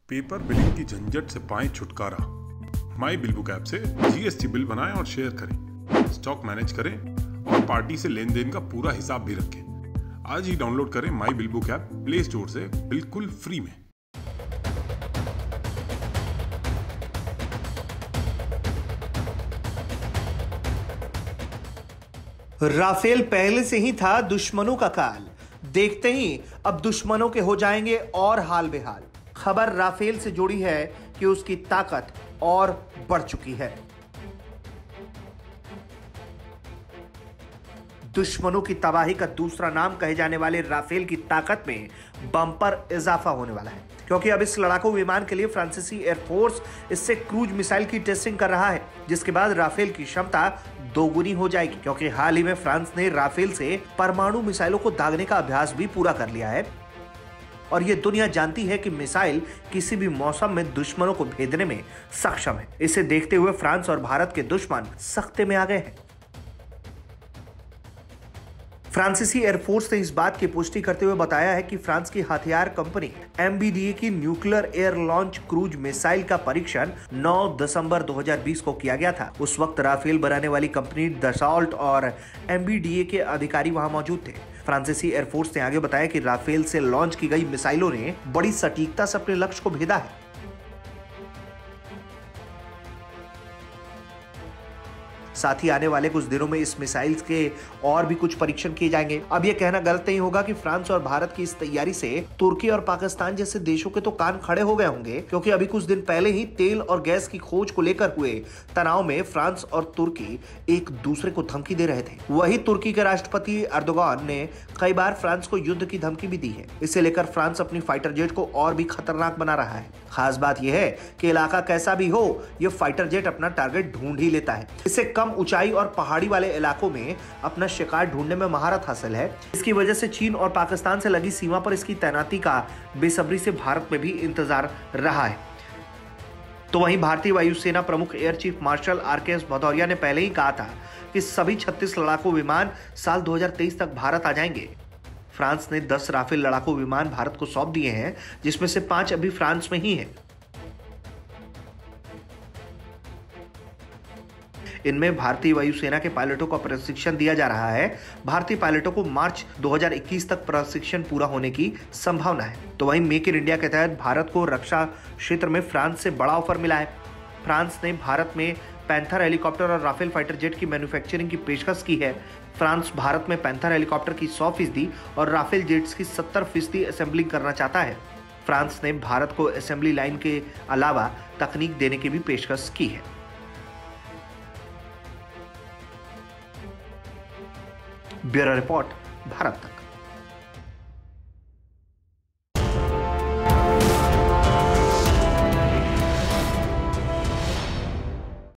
Paper billing की झंझट से पाएं छुटकारा। माई बिल बुक ऐप से जीएसटी बिल बनाएं और शेयर करें, स्टॉक मैनेज करें और पार्टी से लेन देन का पूरा हिसाब भी रखें। आज ही डाउनलोड करें my bill book app play store से बिल्कुल फ्री में। राफेल पहले से ही था दुश्मनों का काल, देखते ही अब दुश्मनों के हो जाएंगे और हाल बेहाल। खबर राफेल से जुड़ी है कि उसकी ताकत और बढ़ चुकी है। दुश्मनों की तबाही का दूसरा नाम कहे जाने वाले राफेल की ताकत में बम्पर इजाफा होने वाला है, क्योंकि अब इस लड़ाकू विमान के लिए फ्रांसीसी एयरफोर्स इससे क्रूज मिसाइल की टेस्टिंग कर रहा है, जिसके बाद राफेल की क्षमता दोगुनी हो जाएगी। क्योंकि हाल ही में फ्रांस ने राफेल से परमाणु मिसाइलों को दागने का अभ्यास भी पूरा कर लिया है और यह दुनिया जानती है कि मिसाइल किसी भी मौसम में दुश्मनों को भेदने में सक्षम है। इसे देखते हुए फ्रांस और भारत के दुश्मन सख्ते में आ गए हैं। फ्रांसीसी एयरफोर्स ने इस बात की पुष्टि करते हुए बताया है कि फ्रांस की हथियार कंपनी MBDA की nuclear air launch cruise missile का परीक्षण 9 दिसंबर 2020 को किया गया था। उस वक्त राफेल बनाने वाली कंपनी दसॉल्ट और MBDA के अधिकारी वहां मौजूद थे। फ्रांसीसी एयरफोर्स ने आगे बताया कि राफेल से लॉन्च की गई मिसाइलों ने बड़ी सटीकता से अपने लक्ष्य को भेदा है। साथ ही आने वाले कुछ दिनों में इस मिसाइल के और भी कुछ परीक्षण किए जाएंगे। अब यह कहना गलत नहीं होगा कि फ्रांस और भारत की इस तैयारी से तुर्की और पाकिस्तान जैसे देशों के तो कान खड़े हो गए होंगे, क्योंकि अभी कुछ दिन पहले ही तेल और गैस की खोज को लेकर हुए तनाव में फ्रांस और तुर्की एक दूसरे को धमकी दे रहे थे। वही तुर्की के राष्ट्रपति एर्दोगान ने कई बार फ्रांस को युद्ध की धमकी भी दी है। इसे लेकर फ्रांस अपनी फाइटर जेट को और भी खतरनाक बना रहा है। खास बात यह है कि इलाका कैसा भी हो, यह फाइटर जेट अपना टारगेट ढूंढ ही लेता है। इसे कम ऊंचाई और पहाड़ी वाले इलाकों में अपना शिकार ढूंढने में महारत हासिल है। इसकी वजह से चीन और पाकिस्तान से लगी सीमा पर इसकी तैनाती का बेसब्री से भारत में भी इंतजार रहा है। तो वहीं भारतीय वायुसेना प्रमुख air chief marshal RKS Bhadauria ने पहले ही कहा था कि सभी 36 लड़ाकू विमान साल 2023 तक भारत आ जाएंगे। फ्रांस ने 10 राफेल लड़ाकू विमान भारत को सौंप दिए हैं, जिसमें से 5 अभी फ्रांस में ही हैं। इनमें भारतीय वायुसेना के पायलटों को प्रशिक्षण दिया जा रहा है। भारतीय पायलटों को मार्च 2021 तक प्रशिक्षण पूरा होने की संभावना है। तो वहीं मेक इन इंडिया के तहत भारत को रक्षा क्षेत्र में फ्रांस से बड़ा ऑफर मिला है। फ्रांस ने भारत में पैंथर हेलीकॉप्टर और राफेल फाइटर जेट की मैन्युफैक्चरिंग की पेशकश की है। फ्रांस भारत में पैंथर हेलीकॉप्टर की 100% और राफेल जेट्स की 70% असेंबलिंग करना चाहता है। फ्रांस ने भारत को असेंबली लाइन के अलावा तकनीक देने की भी पेशकश की है। ब्यूरो रिपोर्ट, भारत तक।